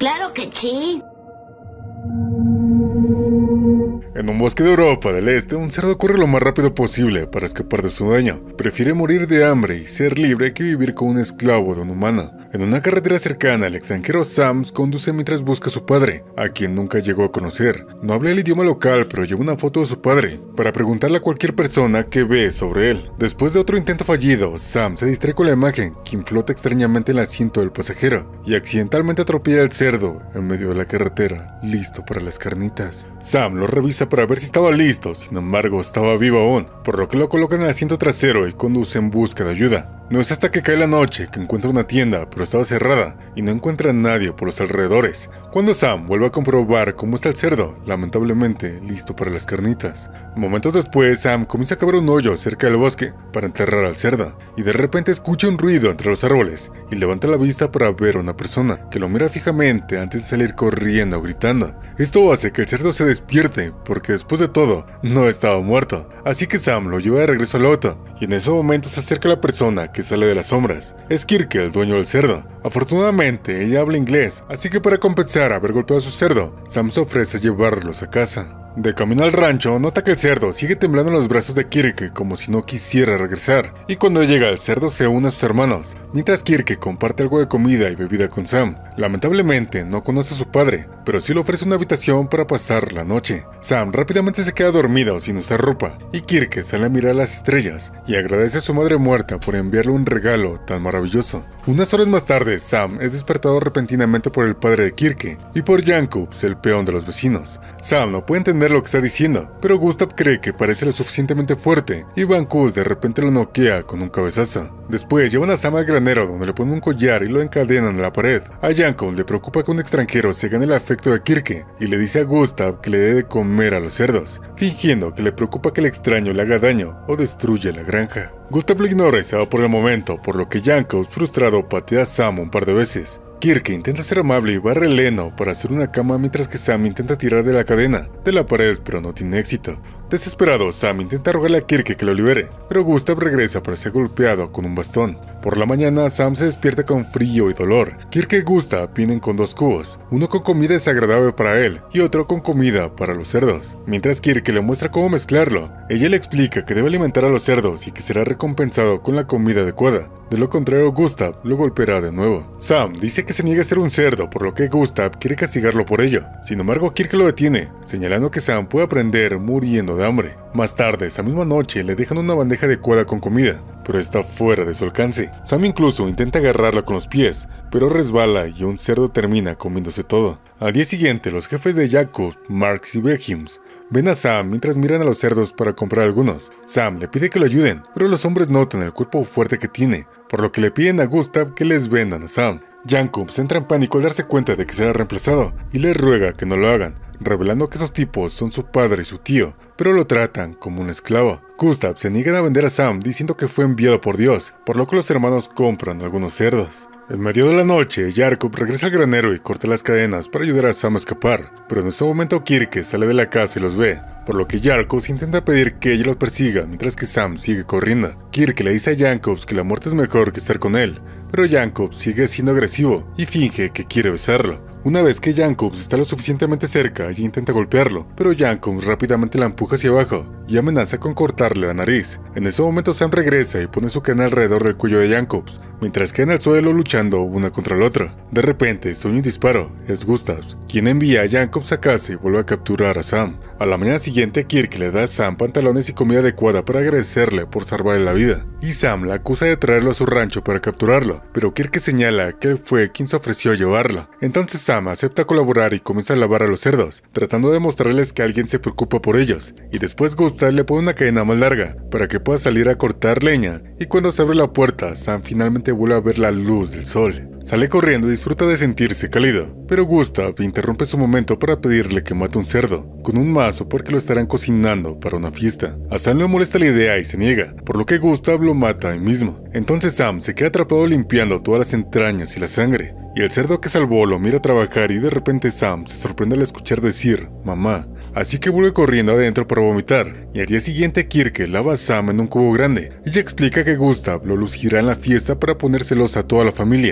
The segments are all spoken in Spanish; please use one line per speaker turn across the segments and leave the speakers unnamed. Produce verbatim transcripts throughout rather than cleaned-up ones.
Claro que sí.
En un bosque de Europa del Este, un cerdo corre lo más rápido posible para escapar de su dueño. Prefiere morir de hambre y ser libre que vivir como un esclavo de un humano. En una carretera cercana, el extranjero Sam conduce mientras busca a su padre, a quien nunca llegó a conocer. No habla el idioma local, pero lleva una foto de su padre, para preguntarle a cualquier persona qué ve sobre él. Después de otro intento fallido, Sam se distrae con la imagen, quien flota extrañamente en el asiento del pasajero, y accidentalmente atropella al cerdo en medio de la carretera, listo para las carnitas. Sam lo revisa para ver si estaba listo, sin embargo estaba vivo aún, por lo que lo coloca en el asiento trasero y conduce en busca de ayuda. No es hasta que cae la noche que encuentra una tienda, pero estaba cerrada y no encuentra a nadie por los alrededores. Cuando Sam vuelve a comprobar cómo está el cerdo, lamentablemente listo para las carnitas. Momentos después, Sam comienza a cavar un hoyo cerca del bosque para enterrar al cerdo, y de repente escucha un ruido entre los árboles y levanta la vista para ver a una persona que lo mira fijamente antes de salir corriendo o gritando. Esto hace que el cerdo se despierte, porque después de todo, no estaba muerto. Así que Sam lo lleva de regreso al auto, y en ese momento se acerca a la persona que sale de las sombras. Es Kirke, el dueño del cerdo. Afortunadamente, ella habla inglés, así que para compensar haber golpeado a su cerdo, Sam se ofrece a llevarlos a casa. De camino al rancho, nota que el cerdo sigue temblando en los brazos de Kirke como si no quisiera regresar, y cuando llega el cerdo se une a sus hermanos, mientras Kirke comparte algo de comida y bebida con Sam. Lamentablemente no conoce a su padre, pero sí le ofrece una habitación para pasar la noche. Sam rápidamente se queda dormido sin usar ropa, y Kirke sale a mirar las estrellas y agradece a su madre muerta por enviarle un regalo tan maravilloso. Unas horas más tarde, Sam es despertado repentinamente por el padre de Kirke y por Jacobs, el peón de los vecinos. Sam no puede entender lo que está diciendo, pero Gustav cree que parece lo suficientemente fuerte y Bankus de repente lo noquea con un cabezazo. Después llevan a Sam al granero, donde le ponen un collar y lo encadenan a la pared. A Jacob le preocupa que un extranjero se gane el afecto de Kirke y le dice a Gustav que le dé de comer a los cerdos, fingiendo que le preocupa que el extraño le haga daño o destruya la granja. Gustav lo ignora y se va por el momento, por lo que Jacob, frustrado, patea a Sam un par de veces. Kirke intenta ser amable y barre el heno para hacer una cama mientras que Sam intenta tirar de la cadena de la pared, pero no tiene éxito. Desesperado, Sam intenta rogarle a Kirke que lo libere, pero Gustav regresa para ser golpeado con un bastón. Por la mañana, Sam se despierta con frío y dolor. Kirke y Gustav vienen con dos cubos, uno con comida desagradable para él y otro con comida para los cerdos. Mientras Kirke le muestra cómo mezclarlo, ella le explica que debe alimentar a los cerdos y que será recompensado con la comida adecuada. De lo contrario, Gustav lo golpeará de nuevo. Sam dice que se niega a ser un cerdo, por lo que Gustav quiere castigarlo por ello. Sin embargo, Kirke lo detiene, señalando que Sam puede aprender muriendo de hambre. Más tarde, esa misma noche, le dejan una bandeja adecuada con comida, pero está fuera de su alcance. Sam incluso intenta agarrarla con los pies, pero resbala y un cerdo termina comiéndose todo. Al día siguiente, los jefes de Jacob, Marx y Wilhelms ven a Sam mientras miran a los cerdos para comprar algunos. Sam le pide que lo ayuden, pero los hombres notan el cuerpo fuerte que tiene, por lo que le piden a Gustav que les vendan a Sam. Jacob se entra en pánico al darse cuenta de que será reemplazado y les ruega que no lo hagan, revelando que esos tipos son su padre y su tío, pero lo tratan como un esclavo. Gustav se niega a vender a Sam diciendo que fue enviado por Dios, por lo que los hermanos compran algunos cerdos. En medio de la noche, Jacob regresa al granero y corta las cadenas para ayudar a Sam a escapar, pero en ese momento Kirke sale de la casa y los ve, por lo que Jacob intenta pedir que ella los persiga mientras que Sam sigue corriendo. Kirke le dice a Jacob que la muerte es mejor que estar con él, pero Jacob sigue siendo agresivo y finge que quiere besarlo. Una vez que Jacob está lo suficientemente cerca, ella intenta golpearlo, pero Jacob rápidamente la empuja hacia abajo y amenaza con cortarle la nariz. En ese momento Sam regresa y pone su cadena alrededor del cuello de Jacob, mientras queda en el suelo luchando una contra el otro. De repente, se oye un disparo. Es Gustav, quien envía a Jacob a casa y vuelve a capturar a Sam. A la mañana siguiente, Kirke le da a Sam pantalones y comida adecuada para agradecerle por salvarle la vida, y Sam la acusa de traerlo a su rancho para capturarlo, pero Kirke señala que él fue quien se ofreció a llevarlo. Entonces Sam acepta colaborar y comienza a lavar a los cerdos, tratando de mostrarles que alguien se preocupa por ellos, y después Gustav le pone una cadena más larga para que pueda salir a cortar leña, y cuando se abre la puerta, Sam finalmente vuelve a ver la luz del sol. Sale corriendo y disfruta de sentirse cálido, pero Gustav interrumpe su momento para pedirle que mate un cerdo con un mazo porque lo estarán cocinando para una fiesta. A Sam le molesta la idea y se niega, por lo que Gustav lo mata ahí mismo. Entonces Sam se queda atrapado limpiando todas las entrañas y la sangre, y el cerdo que salvó lo mira trabajar y de repente Sam se sorprende al escuchar decir mamá, así que vuelve corriendo adentro para vomitar, y al día siguiente Kirke lava a Sam en un cubo grande. Ella explica que Gustav lo lucirá en la fiesta para ponérselos a toda la familia, por lo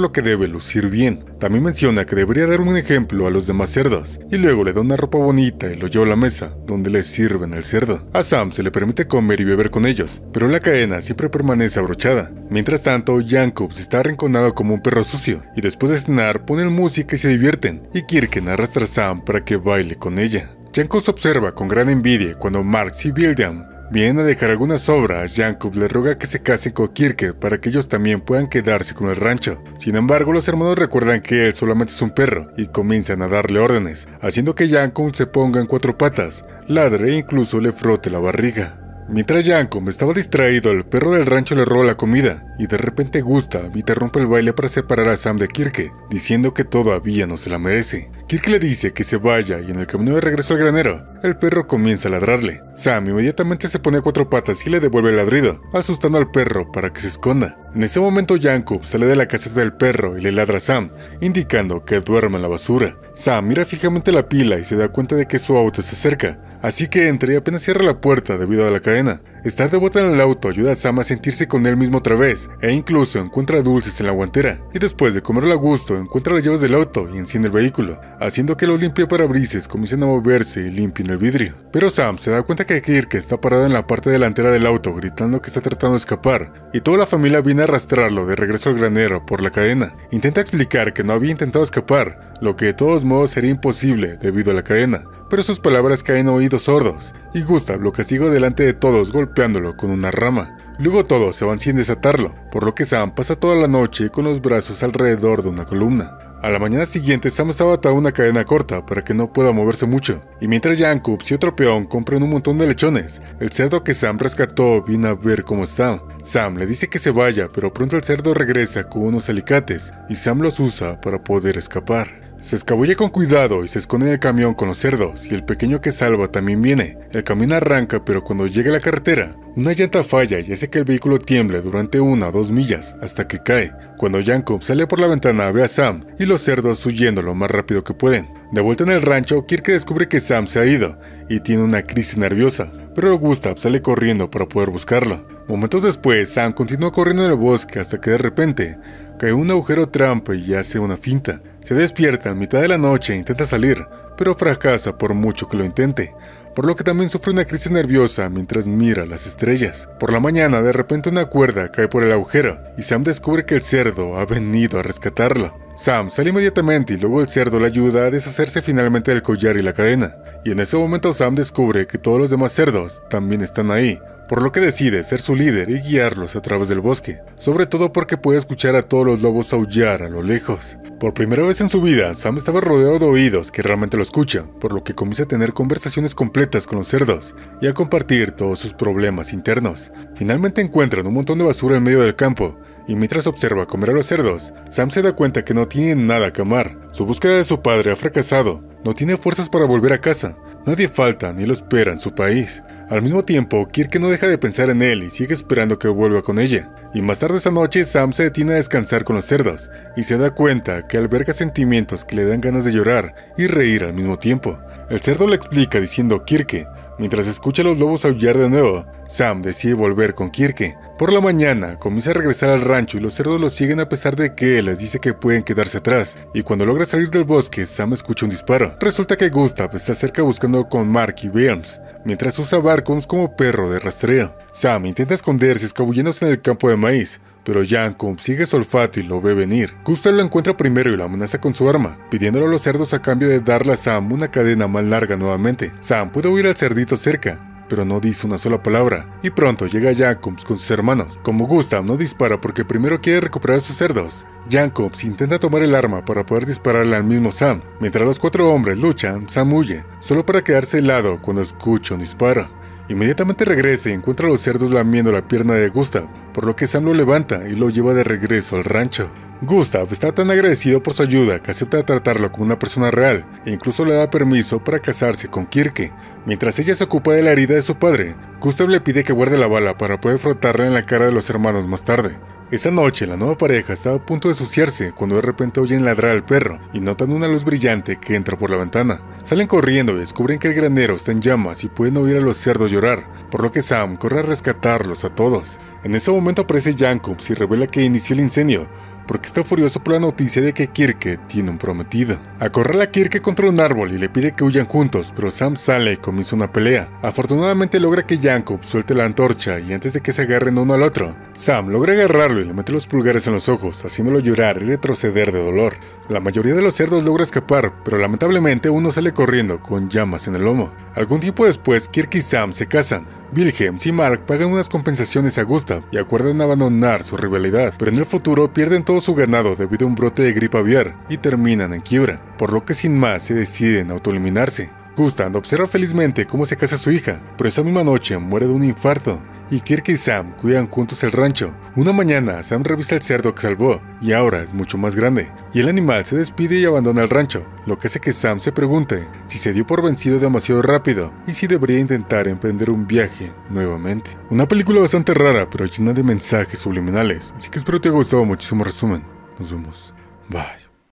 lo que debe lucir bien. También menciona que debería dar un ejemplo a los demás cerdos, y luego le da una ropa bonita y lo lleva a la mesa, donde le sirven el cerdo. A Sam se le permite comer y beber con ellos, pero la cadena siempre permanece abrochada. Mientras tanto, Jacobs está arrinconado como un perro sucio, y después de cenar ponen música y se divierten, y Kirken arrastra a Sam para que baile con ella. Jacobs observa con gran envidia cuando Marx y William vienen a dejar algunas obras. Jacobs le ruega que se casen con Kirke para que ellos también puedan quedarse con el rancho. Sin embargo, los hermanos recuerdan que él solamente es un perro y comienzan a darle órdenes, haciendo que Jacobs se ponga en cuatro patas, ladre e incluso le frote la barriga. Mientras Jacobs estaba distraído, el perro del rancho le roba la comida, y de repente Gustav interrumpe el baile para separar a Sam de Kirke, diciendo que todavía no se la merece. Kirke le dice que se vaya, y en el camino de regreso al granero, el perro comienza a ladrarle. Sam inmediatamente se pone a cuatro patas y le devuelve el ladrido, asustando al perro para que se esconda. En ese momento Jacobs sale de la caseta del perro y le ladra a Sam, indicando que duerma en la basura. Sam mira fijamente la pila y se da cuenta de que su auto se acerca, así que entra y apenas cierra la puerta debido a la cadena. Estar de vuelta en el auto ayuda a Sam a sentirse con él mismo otra vez, e incluso encuentra dulces en la guantera, y después de comerlo a gusto encuentra las llaves del auto y enciende el vehículo, haciendo que los limpiaparabrisas comiencen a moverse y limpien el vidrio. Pero Sam se da cuenta que Kirke está parado en la parte delantera del auto gritando que está tratando de escapar, y toda la familia viene a arrastrarlo de regreso al granero por la cadena. Intenta explicar que no había intentado escapar, lo que de todos modos sería imposible debido a la cadena, pero sus palabras caen a oídos sordos, y Gustav lo castiga delante de todos golpeándolo con una rama. Luego todos se van sin desatarlo, por lo que Sam pasa toda la noche con los brazos alrededor de una columna. A la mañana siguiente Sam estaba atado a una cadena corta para que no pueda moverse mucho, y mientras Jacobs y otro peón compran un montón de lechones, el cerdo que Sam rescató viene a ver cómo está. Sam le dice que se vaya, pero pronto el cerdo regresa con unos alicates, y Sam los usa para poder escapar. Se escabulle con cuidado y se esconde en el camión con los cerdos, y el pequeño que salva también viene. El camión arranca, pero cuando llega a la carretera, una llanta falla y hace que el vehículo tiemble durante una o dos millas, hasta que cae. Cuando Jacobs sale por la ventana, ve a Sam y los cerdos huyendo lo más rápido que pueden. De vuelta en el rancho, Kirke descubre que Sam se ha ido, y tiene una crisis nerviosa, pero Gustav sale corriendo para poder buscarlo. Momentos después, Sam continúa corriendo en el bosque hasta que de repente cae en un agujero trampa y hace una finta. Se despierta a mitad de la noche e intenta salir, pero fracasa por mucho que lo intente, por lo que también sufre una crisis nerviosa mientras mira las estrellas. Por la mañana, de repente una cuerda cae por el agujero, y Sam descubre que el cerdo ha venido a rescatarlo. Sam sale inmediatamente y luego el cerdo le ayuda a deshacerse finalmente del collar y la cadena, y en ese momento Sam descubre que todos los demás cerdos también están ahí, por lo que decide ser su líder y guiarlos a través del bosque, sobre todo porque puede escuchar a todos los lobos aullar a lo lejos. Por primera vez en su vida, Sam estaba rodeado de oídos que realmente lo escuchan, por lo que comienza a tener conversaciones completas con los cerdos y a compartir todos sus problemas internos. Finalmente encuentran un montón de basura en medio del campo, y mientras observa comer a los cerdos, Sam se da cuenta que no tiene nada que amar. Su búsqueda de su padre ha fracasado, no tiene fuerzas para volver a casa, nadie falta ni lo espera en su país. Al mismo tiempo, Kirke no deja de pensar en él y sigue esperando que vuelva con ella. Y más tarde esa noche, Sam se detiene a descansar con los cerdos, y se da cuenta que alberga sentimientos que le dan ganas de llorar y reír al mismo tiempo. El cerdo le explica diciendo Kirke. Mientras escucha a los lobos aullar de nuevo, Sam decide volver con Kirke. Por la mañana, comienza a regresar al rancho y los cerdos lo siguen a pesar de que él les dice que pueden quedarse atrás. Y cuando logra salir del bosque, Sam escucha un disparo. Resulta que Gustav está cerca buscando con Mark y Wilms, mientras usa Barcombs como perro de rastreo. Sam intenta esconderse escabulléndose en el campo de maíz, pero Jacobs sigue su olfato y lo ve venir. Gustav lo encuentra primero y lo amenaza con su arma, pidiéndole a los cerdos a cambio de darle a Sam una cadena más larga nuevamente. Sam puede oír al cerdito cerca, pero no dice una sola palabra, y pronto llega Jacobs con sus hermanos. Como Gustav no dispara porque primero quiere recuperar a sus cerdos, Jacobs intenta tomar el arma para poder dispararle al mismo Sam. Mientras los cuatro hombres luchan, Sam huye, solo para quedarse helado cuando escucha un disparo. Inmediatamente regresa y encuentra a los cerdos lamiendo la pierna de Gustav, por lo que Sam lo levanta y lo lleva de regreso al rancho. Gustav está tan agradecido por su ayuda que acepta tratarlo como una persona real e incluso le da permiso para casarse con Kirke. Mientras ella se ocupa de la herida de su padre, Gustav le pide que guarde la bala para poder frotarla en la cara de los hermanos más tarde. Esa noche la nueva pareja estaba a punto de suciarse cuando de repente oyen ladrar al perro y notan una luz brillante que entra por la ventana. Salen corriendo y descubren que el granero está en llamas y pueden oír a los cerdos llorar, por lo que Sam corre a rescatarlos a todos. En ese momento aparece Jacobs y revela que inició el incendio, porque está furioso por la noticia de que Kirke tiene un prometido. Acorrala a Kirke contra un árbol y le pide que huyan juntos, pero Sam sale y comienza una pelea. Afortunadamente logra que Jacob suelte la antorcha y antes de que se agarren uno al otro, Sam logra agarrarlo y le mete los pulgares en los ojos, haciéndolo llorar y retroceder de dolor. La mayoría de los cerdos logra escapar, pero lamentablemente uno sale corriendo con llamas en el lomo. Algún tiempo después, Kirke y Sam se casan. Wilhelm y Mark pagan unas compensaciones a Gustav y acuerdan abandonar su rivalidad, pero en el futuro pierden todo su ganado debido a un brote de gripe aviar y terminan en quiebra, por lo que sin más se deciden autoeliminarse. Gustav observa felizmente cómo se casa su hija, pero esa misma noche muere de un infarto, y Kirke y Sam cuidan juntos el rancho. Una mañana, Sam revisa el cerdo que salvó, y ahora es mucho más grande, y el animal se despide y abandona el rancho, lo que hace que Sam se pregunte si se dio por vencido demasiado rápido, y si debería intentar emprender un viaje nuevamente. Una película bastante rara, pero llena de mensajes subliminales, así que espero te haya gustado muchísimo resumen. Nos vemos. Bye.